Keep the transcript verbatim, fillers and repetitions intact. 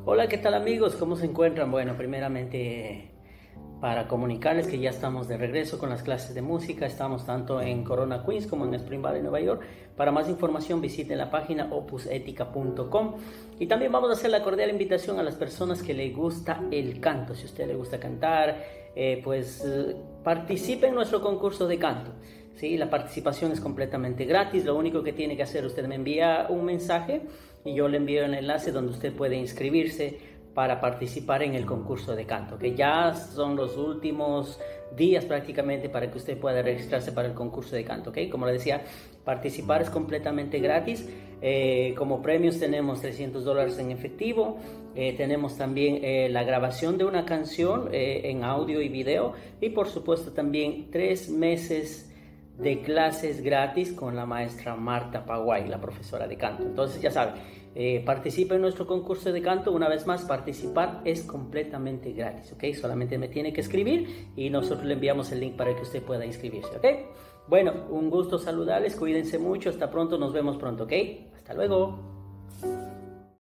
Hola, ¿qué tal amigos? ¿Cómo se encuentran? Bueno, primeramente para comunicarles que ya estamos de regreso con las clases de música. Estamos tanto en Corona Queens como en Spring Valley, Nueva York. Para más información visiten la página opus etica punto com. Y también vamos a hacer la cordial invitación a las personas que les gusta el canto. Si a usted le gusta cantar, eh, pues eh, participe en nuestro concurso de canto. ¿Sí? La participación es completamente gratis. Lo único que tiene que hacer, usted me envía un mensaje y yo le envío el enlace donde usted puede inscribirse para participar en el concurso de canto, que ya son los últimos días prácticamente para que usted pueda registrarse para el concurso de canto, ¿ok? Como le decía, participar es completamente gratis. Eh, como premios tenemos trescientos dólares en efectivo, eh, tenemos también eh, la grabación de una canción eh, en audio y video, y por supuesto también tres meses de clases gratis con la maestra Marta Paguay, la profesora de canto. Entonces ya saben, eh, participa en nuestro concurso de canto. Una vez más, participar es completamente gratis, ¿ok? Solamente me tiene que escribir y nosotros le enviamos el link para que usted pueda inscribirse, ¿ok? Bueno, un gusto saludarles, cuídense mucho, hasta pronto, nos vemos pronto, ¿ok? Hasta luego.